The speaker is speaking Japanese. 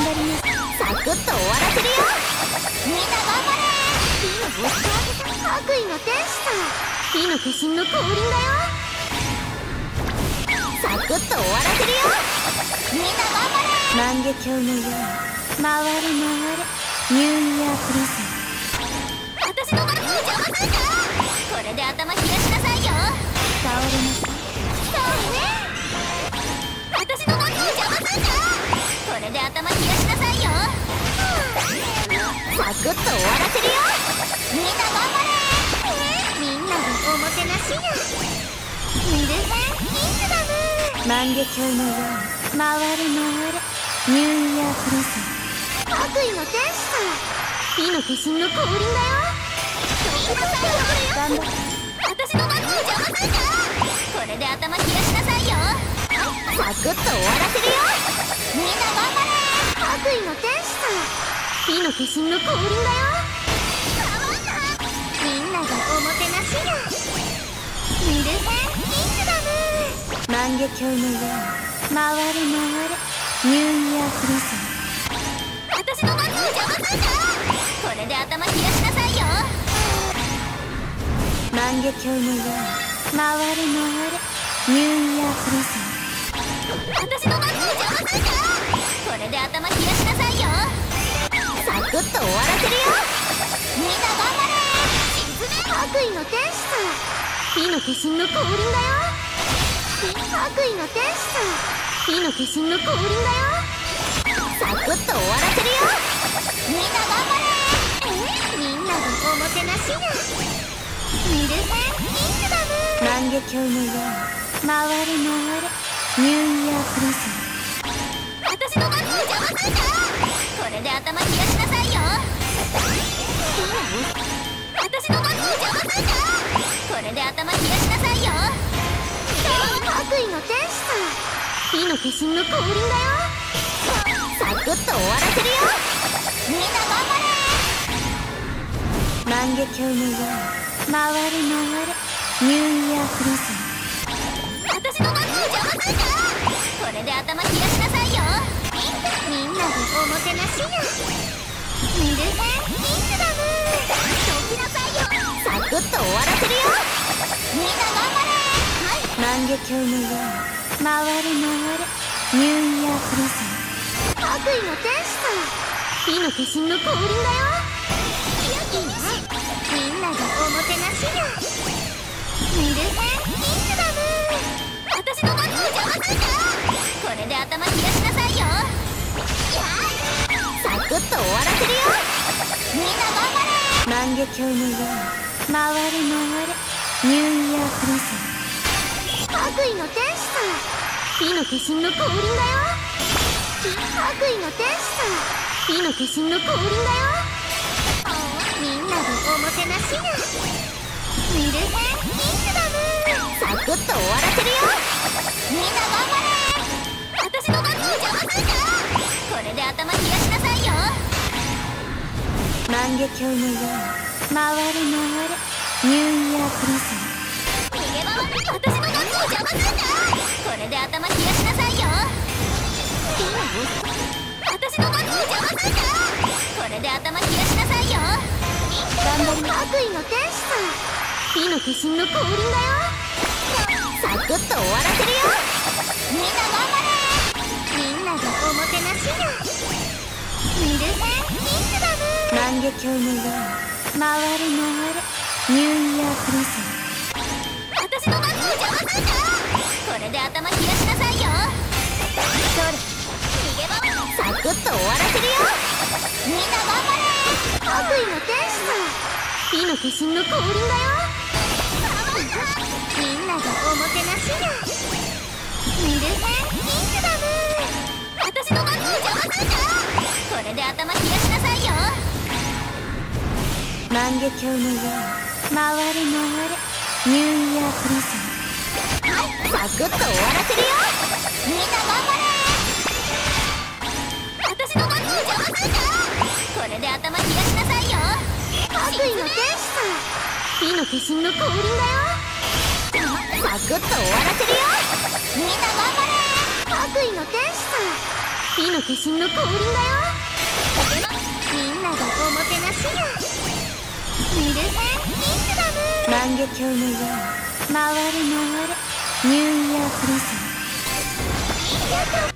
張ります。サクッと終わらせるよ。みんな頑張れ。火のぶち上げた悪意の天使さ。火の化身の降臨だよ。サクッと終わらせるよ。みんな頑張れ。万華鏡のように回れ回れニューイヤープレゼント。私のマック邪魔すんだ。これで頭冷やしなさいよ。倒れなさい。そうね。私のマック邪魔すんだ。これで頭冷やしなさいよ。サクッと終わらせるよ。みんな頑張れ。みんなでおもてなしや。ミルフェンキングダム。万華鏡のように回れ回れニューイヤープレゼント。悪意の天使さ。火の化身の降臨だよ。みんな頑張れよ。私のマック邪魔すんだ。これで頭冷やしなさいよ。サクッと終わらせるよ。みんな頑張れ。悪意の天使さ。火の化身の降臨だよ。みんながおもてなしや。ミルフェンキングダム。万華鏡のように回れ回れニューイヤープレゼント。私のマック邪魔すんだ。これで頭冷やしなさいよ。万華鏡のように回れ回れニューイヤープレゼント。私のマック邪魔すんだ。これで頭冷やしなさいよ。サクッと終わらせるよ。みんな頑張れ。悪意の天使さ。火の化身の降臨だよ。悪意の天使さ。火の化身の降臨だよ。サクッと終わらせるよ。みんな頑張れ。みんなでおもてなしや。ミルフェンキングダム。万華鏡のように回れ回れニューイヤープレゼント。私のマック邪魔すんだ。これで頭冷やしなさいよ。私のマック邪魔すんだ。これで頭冷やしなさいよ。悪意の天使さ。火の化身の降臨だよ。サクッと終わらせるよ。みんな頑張れ。万華鏡のように回れ回れニューイヤープレゼント。私のマック邪魔すんだ。これで頭冷やしなさいよ。みんなでおもてなしや。ミルフェンキングダム。どきなさいよ。サクッと終わらせるよ。みんな頑張れ。万華鏡のように回れ回れニューイヤープレゼント。悪意の天使さ。火の化身の降臨だよ。みんなでおもてなしや。ミルフェンキングダム。私のマック邪魔すんだ。これで頭冷やしなさいよ。サクッと終わらせるよ。みんな頑張れ。万華鏡のように回れ回れニューイヤープレゼント。悪意の天使さ。火の化身の降臨だよ。悪意の天使さ。火の化身の降臨だよ。みんなでおもてなしや。ミルフェンキングダム。サクッと終わらせるよ。みんな頑張れ。私のマック邪魔すんだ。これで頭冷やしなさいよ。万華鏡のように回れ回れニューイヤープレゼント。逃げ場は私のマック邪魔すんだ。これで頭冷やしなさいよ。私のマック邪魔すんだ。これで頭冷やしなさいよ。頑張り。悪意の天使さ。火の化身の降臨だよ。サクッと終わらせるよ。みんな頑張れ。みんなでおもてなしや。ミルフェンキングダム。万華鏡のように回れ回れニューイヤープレゼント。私のマック邪魔すんだ。これで頭冷やしなさいよ。それ逃げ場はサクッと終わらせるよ。みんな頑張れ。悪意の天使さ。火の化身の降臨だよ。みんなでおもてなしや。ミルフェンキングダム。私のマック邪魔すんだ。これで頭冷やしなさいよ。万華鏡のように回れ回れニューイヤープレゼント。サクッと終わらせるよ。みんな頑張れ。私のマック邪魔すんだ。これで頭冷やしなさいよ。悪意の天使さ。火の化身の降臨だよ。サクッと終わらせるよ。みんな頑張れ。悪意の天使さ。 火の化身の降臨だよ。みんながおもてなしや。ミルヘンキングダム。万華鏡のように回れ回れ。ニューイヤープレゼント。